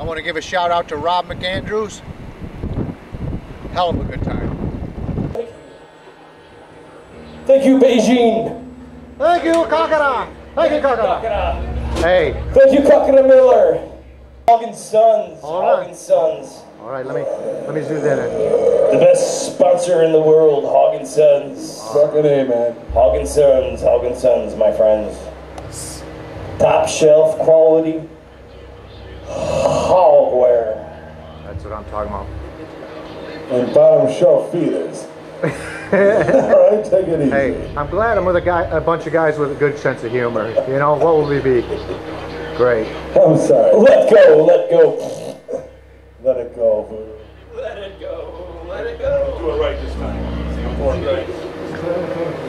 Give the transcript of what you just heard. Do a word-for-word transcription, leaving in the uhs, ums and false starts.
want to give a shout out to Rob McAndrews. Hell of a good time. Thank you, Beijing. Thank you, Kakara. Thank you, Kakara. Hey. Thank you, Kakara Miller. Hawg and Sons. All Hawg right. and Sons. All right, let me let me zoom that in. The best sponsor in the world, Hawg and Sons. Fucking A, man. Hawg and Sons, Hawg and Sons, my friends. Top shelf quality hogwear. That's what I'm talking about. And bottom shelf feeders. All right, take it easy. Hey, I'm glad I'm with a guy, a bunch of guys with a good sense of humor. You know, what will we be? Great. I'm sorry. Let go, let go. Let it go. Let it go, let it go. Do it right this time. See, I'm going right.